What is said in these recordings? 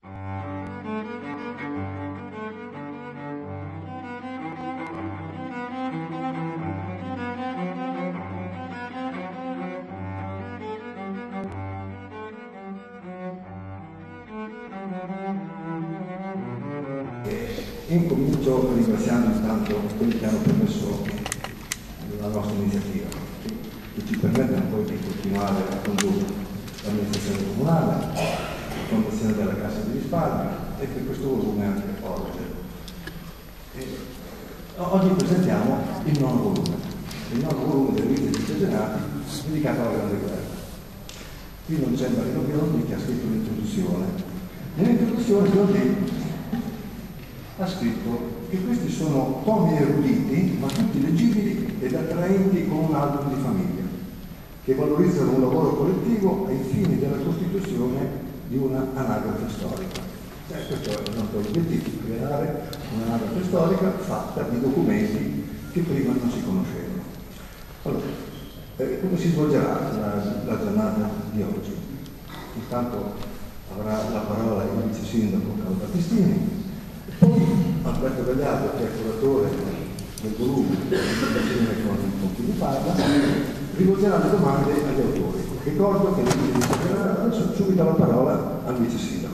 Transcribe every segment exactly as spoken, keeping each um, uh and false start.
Incomincio ringraziando intanto quelli che hanno permesso la nostra iniziativa, che ci permettono poi di continuare a condurre l'amministrazione comunale, la fondazione della Cassa di risparmio e per questo volume anche oggi. E oggi presentiamo il nono volume, il nono volume delle vite di Cesenati dedicato alla Grande Guerra. Qui non c'è Marino Biondi che ha scritto l'introduzione. Nell'introduzione Biondi ha scritto che questi sono tomi eruditi, ma tutti leggibili ed attraenti come un album di famiglia, che valorizzano un lavoro collettivo ai fini della costituzione di una anagrafe storica. Eh, questo è il nostro obiettivo, creare un'anagrafe storica fatta di documenti che prima non si conoscevano. Allora, eh, come si svolgerà la, la giornata di oggi? Intanto avrà la parola il vice sindaco Carlo Battistini. Poi Alberto Gagliardo, che è curatore del volume insieme con, con chi mi parla, rivolgerà le domande agli autori. Ricordo che adesso subito la parola al vice sindaco.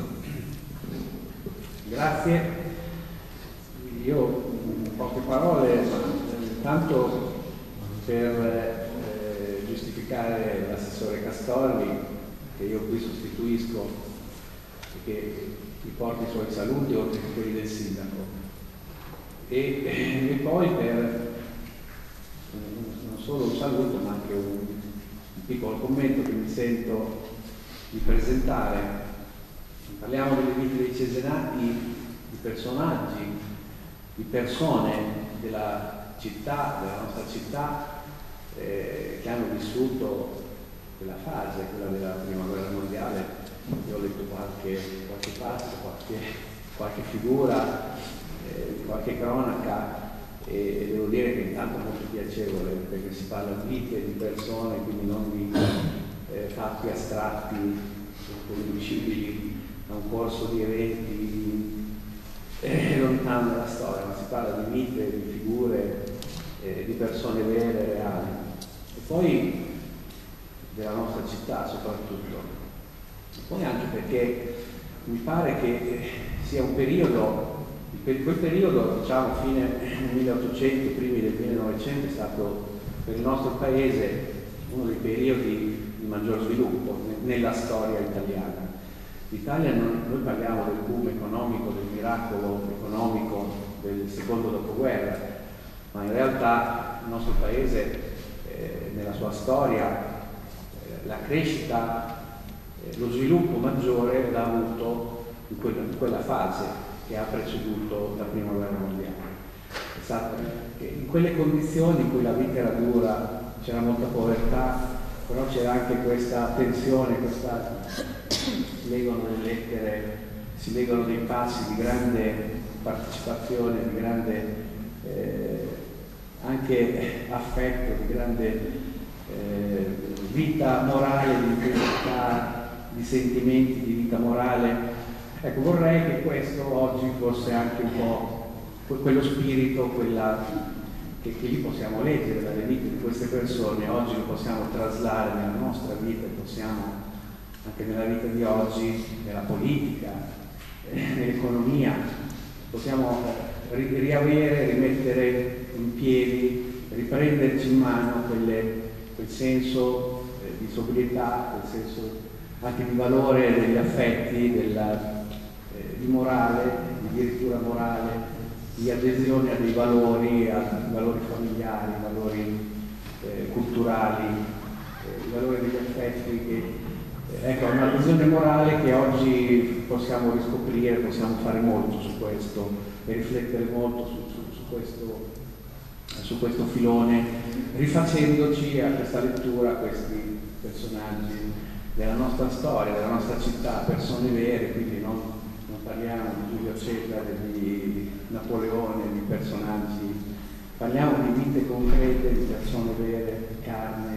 Grazie. Io in poche parole, tanto per eh, giustificare l'assessore Castorli, che io qui sostituisco e che vi porti i suoi saluti oltre che quelli del sindaco, e, e poi per non solo un saluto ma anche un, un piccolo commento che mi sento di presentare. Parliamo delle vite dei Cesenati, di personaggi, di persone della città, della nostra città, eh, che hanno vissuto quella fase, quella della prima guerra mondiale. Io ho letto qualche, qualche passo, qualche, qualche figura, eh, qualche cronaca, e, e devo dire che intanto è molto piacevole perché si parla di vite, di persone, quindi non di eh, fatti astratti, riconducibili a un corso di eventi eh, lontano dalla storia, ma si parla di vite, di figure, eh, di persone vere, reali, e poi della nostra città soprattutto. Poi anche perché mi pare che eh, sia un periodo, quel periodo, diciamo fine milleottocento, primi del millenovecento, è stato per il nostro paese uno dei periodi di maggior sviluppo nella storia italiana. L'Italia, noi parliamo del boom economico, del miracolo economico del secondo dopoguerra, ma in realtà il nostro paese eh, nella sua storia eh, la crescita, lo sviluppo maggiore l'ha avuto in quella, in quella fase che ha preceduto la prima guerra mondiale. È stato in quelle condizioni in cui la vita era dura, c'era molta povertà, però c'era anche questa tensione, questa, si leggono le lettere, si leggono dei passi di grande partecipazione, di grande eh, anche affetto, di grande eh, vita morale, di intensità, di sentimenti, di vita morale. Ecco, vorrei che questo oggi fosse anche un po' quello spirito, quella che, che lì possiamo leggere dalle vite di queste persone, oggi lo possiamo traslare nella nostra vita, possiamo anche nella vita di oggi, nella politica, eh, nell'economia, possiamo ri riavere, rimettere in piedi, riprenderci in mano quelle, quel senso eh, di sobrietà, quel senso anche di valore degli affetti, della, eh, di morale, di dirittura morale, di adesione a dei valori, a valori familiari, valori eh, culturali, eh, i valori degli affetti, che, eh, ecco, un'adesione morale che oggi possiamo riscoprire, possiamo fare molto su questo e riflettere molto su, su, su, questo, su questo filone, rifacendoci a questa lettura, a questi personaggi della nostra storia, della nostra città, persone vere, quindi non, non parliamo di Giulio Cesare, di Napoleone, di personaggi, parliamo di vite concrete, di persone vere, di carne,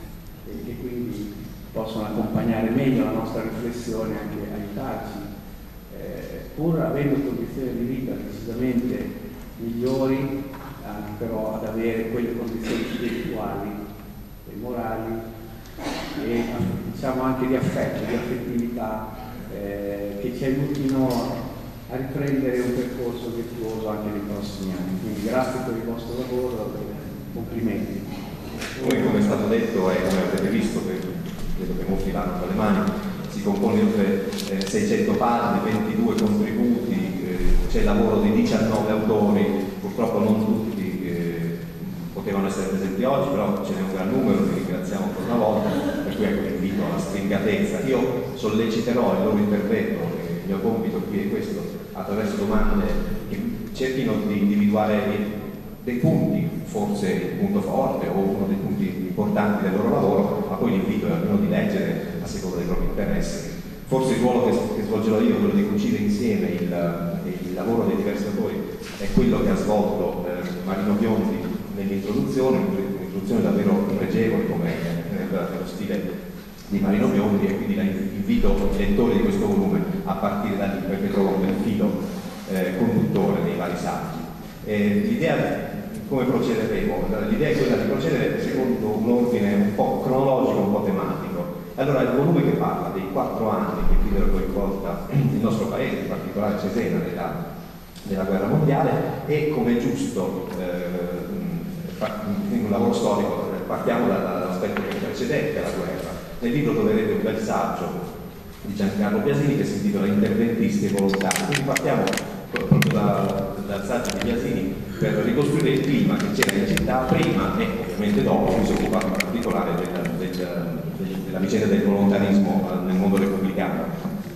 e che quindi possono accompagnare meglio la nostra riflessione, anche aiutarci eh, pur avendo condizioni di vita decisamente migliori, anche però ad avere quelle condizioni spirituali e morali e diciamo anche di affetto, di affettività eh, che ci aiutino a riprendere un percorso virtuoso anche nei prossimi anni. Quindi grazie per il vostro lavoro e complimenti. Noi, come è stato detto e come avete visto, credo, credo che molti l'hanno tra le mani, si compone di oltre eh, seicento pagine, ventidue contributi, eh, c'è il lavoro di diciannove autori, purtroppo non tutti eh, potevano essere presenti oggi, però ce n'è un gran numero, vi ringraziamo ancora una volta, per cui ecco invito alla stringatezza. Io solleciterò il loro intervento, eh, il mio compito qui è questo, attraverso domande che cerchino di individuare dei punti, forse il punto forte o uno dei punti importanti del loro lavoro, ma poi l'invito è almeno di leggere a seconda dei propri interessi. Forse il ruolo che, che svolgerò io, quello di cucire insieme il, il lavoro dei diversi autori, è quello che ha svolto eh, Marino Biondi nell'introduzione, un'introduzione davvero pregevole come nello stile di Marino Biondi, e quindi la invito i lettori di questo volume a partire da lì, perché trovo quel filo eh, conduttore nei vari saggi. Eh, l'idea come procederemo? L'idea è quella di procedere secondo un ordine un po' cronologico, un po' tematico. Allora, il volume che parla dei quattro anni che videro coinvolta il nostro paese, in particolare Cesena, della, della guerra mondiale, e come è giusto eh, in un lavoro storico partiamo dall'aspetto che precedette la guerra. Nel libro troverete un bel saggio di Giancarlo Biasini che si intitola Interventisti e volontari. Quindi partiamo proprio da, dal saggio di Biasini per ricostruire il clima che c'era in città prima e ovviamente dopo. Lui si occupa in particolare della, della, della vicenda del volontarismo nel mondo repubblicano.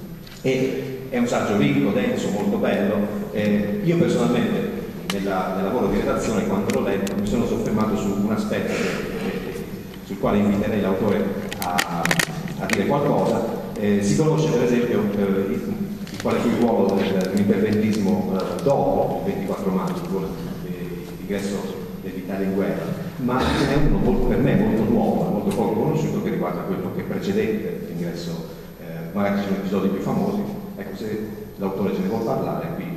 E è un saggio ricco, denso, molto bello. Eh, io personalmente nella, nel lavoro di redazione, quando l'ho letto, mi sono soffermato su un aspetto che, che, sul quale inviterei l'autore a, a dire qualcosa. Eh, si conosce per esempio eh, il, quale fu il ruolo dell'interventismo eh, dopo il ventiquattro maggio, l'ingresso dell'Italia in guerra, ma ce n'è uno molto, per me molto nuovo, molto poco conosciuto, che riguarda quello che precedette l'ingresso, eh, magari ci sono episodi più famosi. Ecco, se l'autore ce ne vuol parlare qui.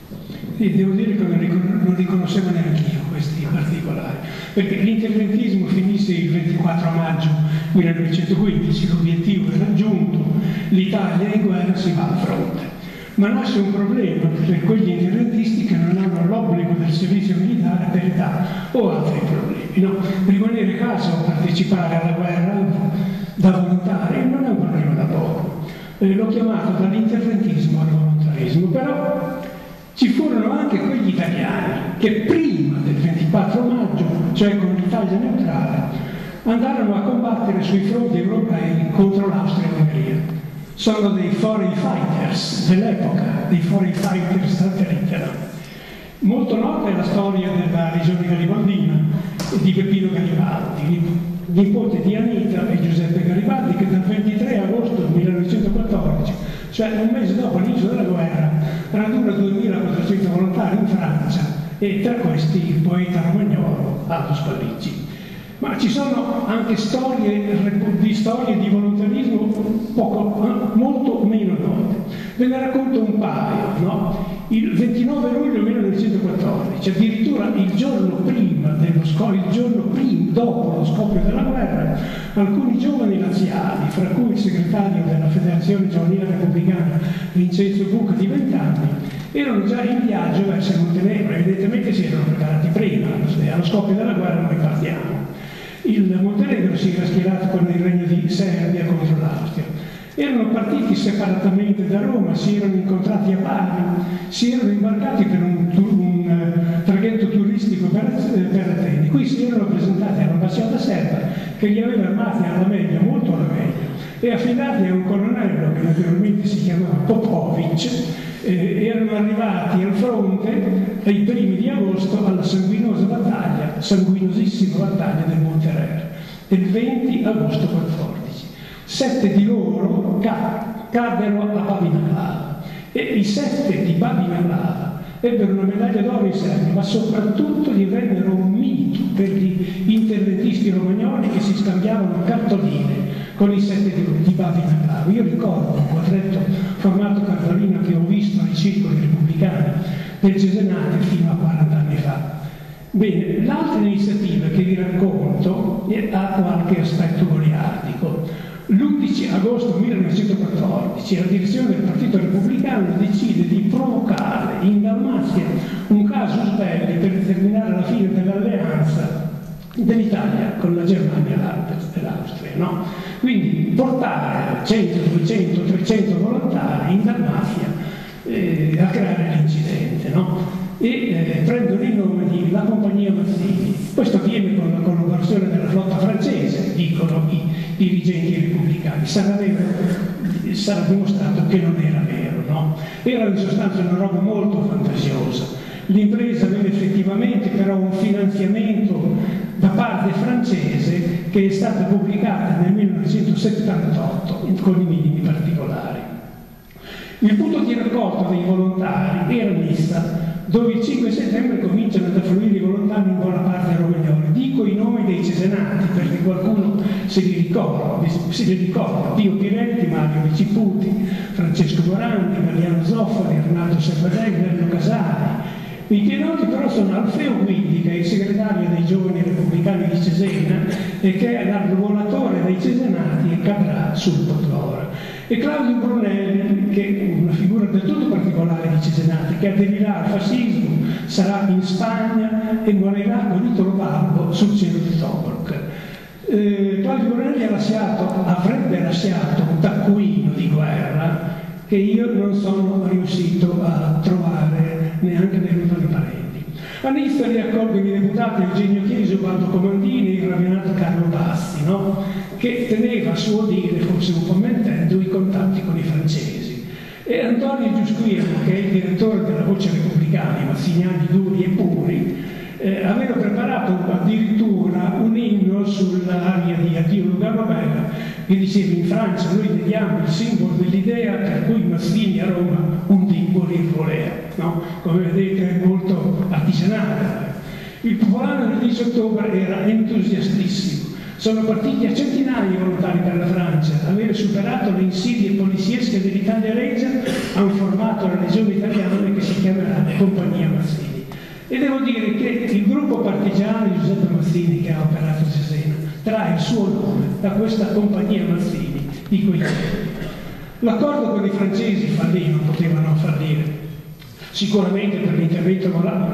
Sì, devo dire che non li conoscevo neanche io questi particolari, perché l'interventismo finisse il ventiquattro maggio millenovecentoquindici, l'obiettivo è raggiunto, l'Italia è in guerra, si va a fronte. Ma nasce un problema per quegli interventisti che non hanno l'obbligo del servizio militare per età o altri problemi. No? Rimanere a casa o partecipare alla guerra da volontari non è un problema da poco. Eh, l'ho chiamato dall'interventismo al volontarismo, però ci furono anche quegli italiani che prima del ventiquattro maggio, cioè con l'Italia neutrale, andarono a combattere sui fronti europei contro l'Austria-Ungheria. Sono dei foreign fighters dell'epoca, dei foreign fighters tante lettere. Molto nota è la storia della regione garibaldina e di Peppino Garibaldi, nipote di Anita e Giuseppe Garibaldi, che dal ventitré agosto millenovecentoquattordici, cioè un mese dopo l'inizio della guerra, raduna duemilaquattrocento volontari in Francia e tra questi il poeta romagnolo Aldo Spallucci. Ma ci sono anche storie di, storie di volontarismo poco, molto meno note. Ve ne racconto un paio, no? Il ventinove luglio millenovecentoquattordici, addirittura il giorno prima, dello sco- il giorno prima, dopo lo scoppio della guerra, alcuni giovani laziali, fra cui il segretario della Federazione Giovanile Repubblicana Vincenzo Bucca di venti anni, erano già in viaggio verso il Montenegro. Evidentemente si erano preparati prima, allo scoppio della guerra noi partiamo. Il Montenegro si era schierato con il regno di Serbia contro l'Austria. Erano partiti separatamente da Roma, si erano incontrati a Bari, si erano imbarcati per un, un uh, traghetto turistico per, per Atene. Qui si erano presentati all'ambasciata serba che li aveva armati alla meglio, molto alla meglio, e affidati a un colonnello che naturalmente si chiamava Popovic. Eh, erano arrivati al fronte ai primi di agosto alla sanguinosa battaglia, sanguinosissima battaglia del Monterere, del venti agosto quattordici. Sette di loro caddero a Babinalava e i sette di Babinalava ebbero una medaglia d'oro in Serbia, ma soprattutto divennero un mito per gli interventisti romagnoli che si scambiavano cartoline con i sette di, di Babinalava. Io ricordo un quadretto formato cartolina che ho visto circoli repubblicani del Cesenate fino a quaranta anni fa. Bene, l'altra iniziativa che vi racconto ha qualche aspetto goliardico. L'undici agosto millenovecentoquattordici la direzione del Partito Repubblicano decide di provocare in Dalmazia un casus belli per determinare la fine dell'alleanza dell'Italia con la Germania e l'Austria, no? Quindi portare cento, duecento, trecento volontari in Dalmazia eh, a creare l'incidente, no? E eh, prendono il nome di La Compagnia Mazzini. Questo avviene con la collaborazione della flotta francese, dicono i dirigenti repubblicani. Sarà, vero, sarà dimostrato che non era vero, no? Era in sostanza una roba molto fantasiosa. L'impresa aveva effettivamente però un finanziamento da parte francese che è stata pubblicata nel millenovecentosettantotto con i minimi particolari. Il punto di raccolta dei volontari era Nissa, dove il cinque settembre cominciano ad affluire i volontari in buona parte romagnoli. Dico i nomi dei cesenati perché qualcuno se li ricorda, se li ricorda. Pio Piretti, Mario Riciputi, Francesco Morandi, Mariano Zoffari, Arnaldo Servadelli, Nello Casali. I più noti però sono Alfeo Guidi, che è il segretario dei giovani repubblicani di Cesena e che è l'argolatore dei cesenati e cadrà sul Podgora. E Claudio Brunelli, che è una figura del tutto particolare di Cesenati, che aderirà al fascismo, sarà in Spagna e morirà con Italo Balbo sul cielo di Tobruk. Eh, Claudio Brunelli ha lasciato, avrebbe lasciato un taccuino di guerra che io non sono riuscito a trovare neanche nei lontani parenti. A Nizza li accolgono i deputati Eugenio Chiesi, Ubaldo Comandini e il rabbinato Carlo Bassi, no? Che teneva a suo dire, forse un po' mentendo, i contatti con i francesi. E Antonio Giusquiero, che è il direttore della Voce Repubblicana, i mazziniani duri e puri, eh, aveva preparato addirittura un inno sull'aria di Addio Lugano Bella che diceva: in Francia noi vediamo il simbolo dell'idea per cui Mazzini a Roma un di morir volea, no? Come vedete è molto artigianale. Il popolano del dieci ottobre era entusiastissimo. Sono partiti a centinaia i volontari per la Francia. Avere superato le insidie poliziesche dell'Italia Regia hanno formato la legione italiana che si chiamerà Compagnia Mazzini. E devo dire che il gruppo partigiano di Giuseppe Mazzini, che ha operato a Cesena, trae il suo nome da questa Compagnia Mazzini di quei tempi. L'accordo con i francesi fallì, non poteva non fallire. Sicuramente per l'intervento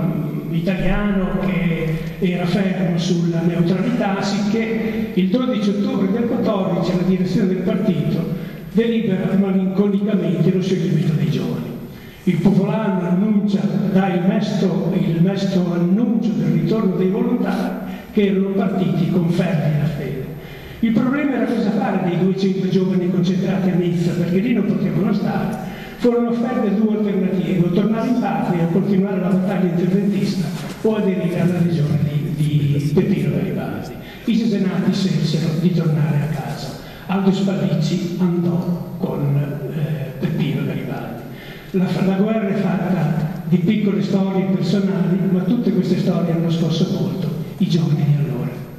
italiano che era fermo sulla neutralità, sicché il dodici ottobre del quattordici la direzione del partito delibera malinconicamente lo scioglimento dei giovani. Il popolano annuncia, dà il mesto, il mesto annuncio del ritorno dei volontari che erano partiti con fervida fede. Il problema era cosa fare dei duecento giovani concentrati a Nizza, perché lì non potevano stare. Furono offerte due alternative: o tornare in patria o continuare la battaglia interventista o aderire alla legione di, di Peppino Garibaldi. I cesenati scelsero di tornare a casa. Aldo Spallicci andò con eh, Peppino Garibaldi. La, la guerra è fatta di piccole storie personali, ma tutte queste storie hanno scosso molto i giovani di allora.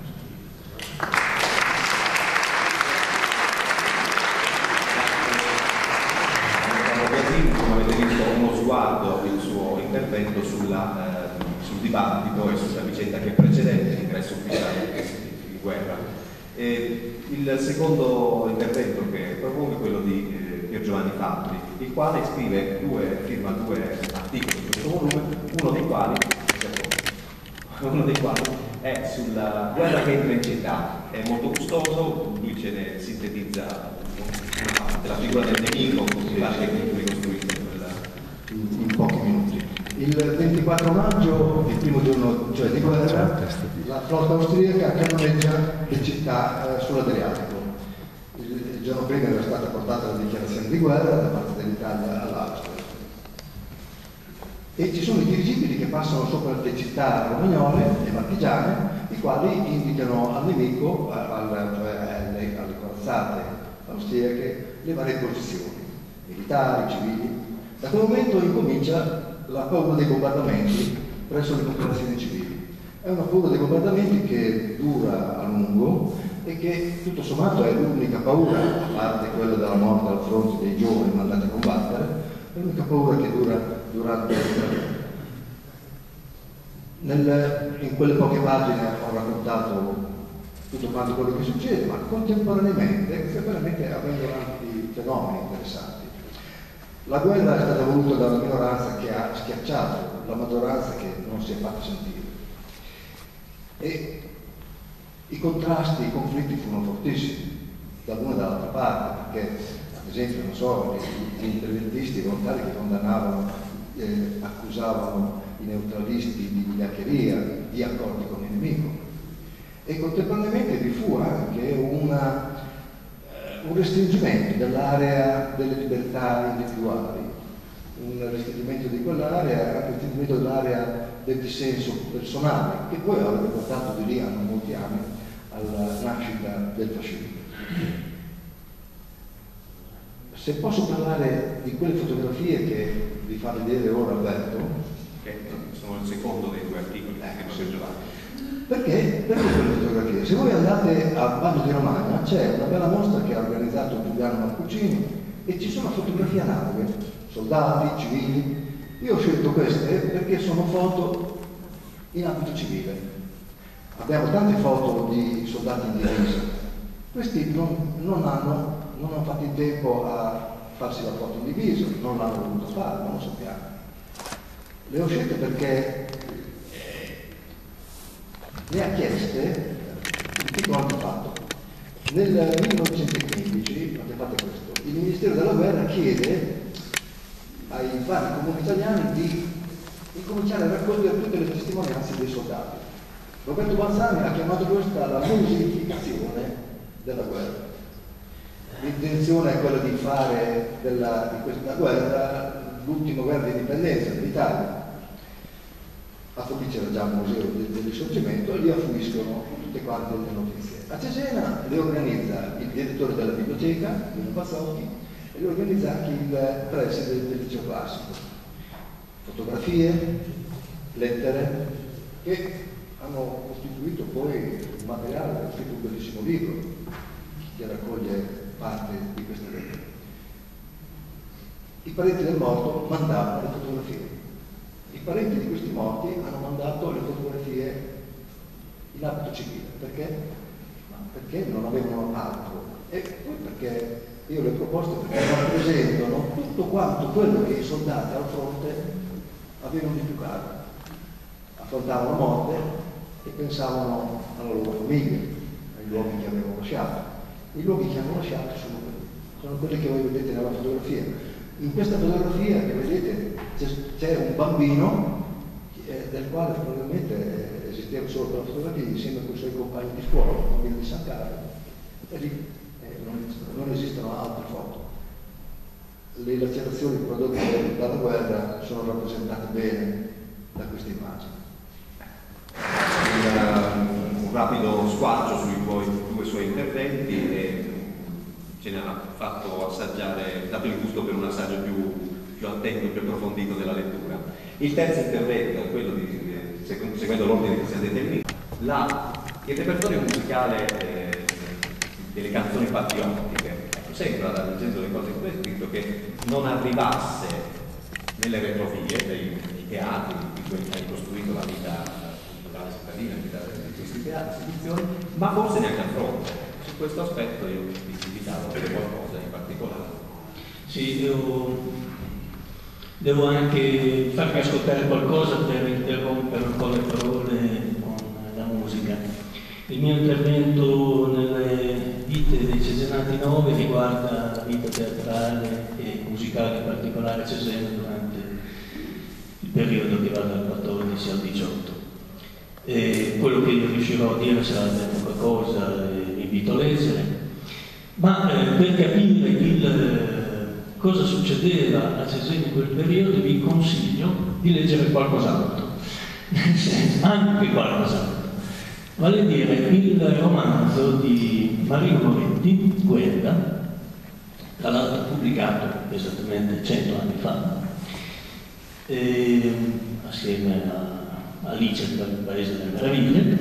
Come avete visto, uno sguardo il suo intervento sulla, eh, sul dibattito e sulla vicenda che precedette l'ingresso ufficiale in guerra. E il secondo intervento che propongo è quello di eh, Pier Giovanni Fabbri, il quale scrive due, firma due articoli su questo volume, uno dei quali, uno dei quali è sulla guerra che entra in città. È molto gustoso, lui ce ne sintetizza una parte, la figura del nemico, così pare che ricostruisce in, in pochi minuti. Il ventiquattro maggio, il primo giorno, cioè di guerra, la flotta austriaca cannoneggia le città eh, sull'Adriatico. Il, il giorno prima era stata portata la dichiarazione di guerra da parte dell'Italia all'Austria. E ci sono i dirigibili che passano sopra le città romagnole e marchigiane, i quali indicano al nemico, al, cioè alle, alle corazzate austriache, le varie posizioni, militari, civili. Da quel momento incomincia la paura dei bombardamenti presso le popolazioni civili. È una paura dei bombardamenti che dura a lungo e che tutto sommato è l'unica paura, a parte quella della morte al fronte dei giovani mandati a combattere, è l'unica paura che dura durante il Nel, in quelle poche pagine ho raccontato tutto quanto quello che succede, ma contemporaneamente, contemporaneamente avvengono altri fenomeni interessanti. La guerra è stata voluta da una minoranza che ha schiacciato la maggioranza che non si è fatta sentire. E i contrasti, i conflitti furono fortissimi, da una e dall'altra parte, perché ad esempio, non so, gli, gli interventisti volontari che condannavano, eh, accusavano i neutralisti di vigliaccheria, di accordi con il nemico. E contemporaneamente vi fu anche una, eh, un restringimento dell'area delle libertà individuali, un restringimento di quell'area, un restringimento dell'area del dissenso personale, che poi avrebbe portato di lì a non molti anni alla nascita del fascismo. Se posso parlare di quelle fotografie che vi fa vedere ora Alberto, che sono il secondo dei due articoli che non ho giocato. Perché? Perché quelle fotografie? Se voi andate a Baggio di Romagna c'è una bella mostra che ha organizzato Giuliano Marcuccini e ci sono fotografie analoghe, soldati, civili. Io ho scelto queste perché sono foto in abito civile. Abbiamo tante foto di soldati in divisa. Questi non, non, hanno, non hanno fatto in tempo a farsi la foto in divisa, non l'hanno voluto fare, non lo sappiamo. Le ho scelte perché le ha chieste, che cosa hanno fatto? Nel millenovecentoquindici, fate questo, il Ministero della Guerra chiede ai vari comuni italiani di incominciare a raccogliere tutte le testimonianze dei soldati. Roberto Balzani ha chiamato questa la musificazione della guerra. L'intenzione è quella di fare della, di questa guerra l'ultima guerra di indipendenza dell'Italia. A Forlì c'era già il museo del risorgimento e lì affluiscono tutte quante le notizie. A Cesena le organizza il direttore della biblioteca, Lino Bazzotti, e le organizza anche il preside del liceo classico. Fotografie, lettere, che hanno costituito poi il materiale, ha scritto un bellissimo libro che raccoglie parte di queste lettere. I parenti del morto mandavano le fotografie. I parenti di questi morti hanno mandato le fotografie in abito civile. Perché? Ma perché non avevano altro. E poi perché io le ho proposte perché rappresentano tutto quanto quello che i soldati al fronte avevano di più caro. Affrontavano la morte e pensavano alla loro famiglia, ai luoghi che avevano lasciato. I luoghi che hanno lasciato sono quelli, sono quelli che voi vedete nella fotografia. In questa fotografia che vedete c'è un bambino eh, del quale probabilmente esisteva solo quella fotografia insieme con i suoi compagni di scuola, il bambino di San Carlo, e lì eh, non, non esistono altre foto. Le lacerazioni prodotte dalla guerra sono rappresentate bene da queste immagini. Un, un rapido squarcio sui tuoi, due suoi interventi e ce ne ha fatto assaggiare, dato il gusto per un assaggio più, più attento, più approfondito della lettura. Il terzo intervento è quello di, di seguendo l'ordine che si è determinato, la, il repertorio musicale eh, delle canzoni patriottiche. Ecco, sembra, leggendo le cose che tu hai scritto, che non arrivasse nelle retrovie dei, dei teatri di cui hai costruito la vita culturale cittadina, la vita di questi teatri, istituzioni, ma forse neanche a fronte. Su questo aspetto io vi invitavo a vedere qualcosa in particolare. Sì, devo, devo anche farvi ascoltare qualcosa per interrompere un po' le parole con la musica. Il mio intervento nelle vite dei Cesenati nove riguarda la vita teatrale e musicale, in particolare a Cesena, durante il periodo che va dal quattordici al diciotto. E quello che io riuscirò a dire sarà qualcosa, vi invito a leggere, ma eh, per capire il, eh, cosa succedeva a Cesena in quel periodo vi consiglio di leggere qualcos'altro, nel senso, anche qualcos'altro, vale a dire il romanzo di Marino Moretti, Guerra, tra l'altro pubblicato esattamente cento anni fa, eh, assieme a Alice nel Paese delle Meraviglie.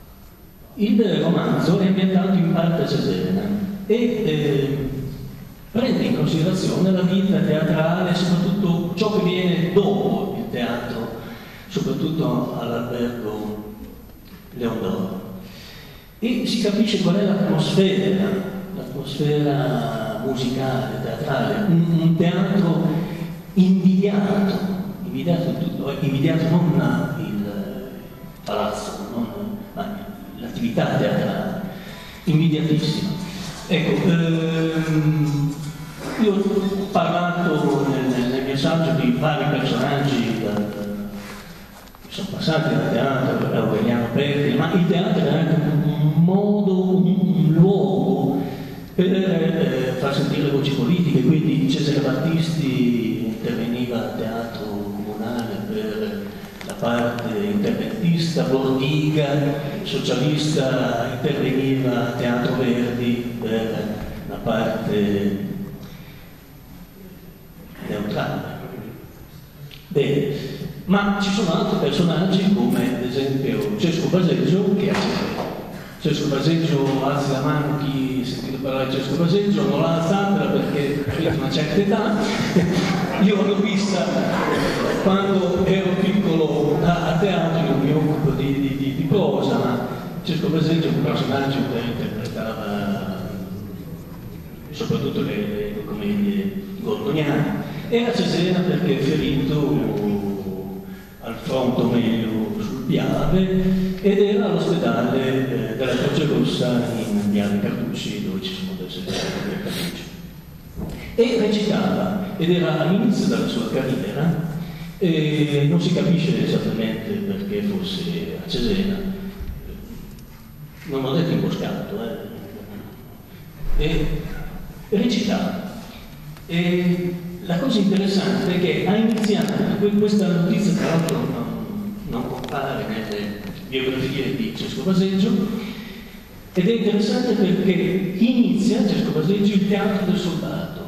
Il romanzo è ambientato in parte a Cesena e eh, prende in considerazione la vita teatrale, soprattutto ciò che viene dopo il teatro, soprattutto all'albergo Leon d'Oro. E si capisce qual è l'atmosfera, l'atmosfera musicale, teatrale, un, un teatro invidiato, invidiato, tutto, invidiato non il palazzo, non, ma l'attività teatrale, invidiatissima. Ecco, ehm, io ho parlato nel, nel mio saggio di vari personaggi da, da, che sono passati dal teatro, Aureliano Perri, ma il teatro è anche un, un modo, un, un luogo per eh, far sentire le voci politiche, quindi Cesare Battisti interveniva al teatro comunale per la parte interventista, Bordiga, socialista, interveniva al Teatro Verdi per la parte neutrale. Bene, ma ci sono altri personaggi come ad esempio Cesco Baseggio, che ha Cesco Baseggio alzi la mano, chi ha sentito parlare di Cesco Baseggio, non l'ha alzata perché ha una certa età. Io l'ho vista quando ero piccolo a, a teatro, io mi occupo di, di, di, di prosa, ma Cesco Baseggio è un personaggio che interpretava soprattutto le, le, le commedie gorgoniane. Era a Cesena perché è ferito al fronte, o meglio sul Piave, ed era all'ospedale eh, della Croce Rossa in Viale Carducci, dove ci sono adesso le Carducci. E recitava, ed era all'inizio della sua carriera, e non si capisce esattamente perché fosse a Cesena, non ho detto imboscato, eh. E recitava. E la cosa interessante è che ha iniziato, questa notizia tra l'altro non, non compare nelle biografie di Cesco Baseggio, ed è interessante perché inizia Cesco Baseggio il teatro del soldato.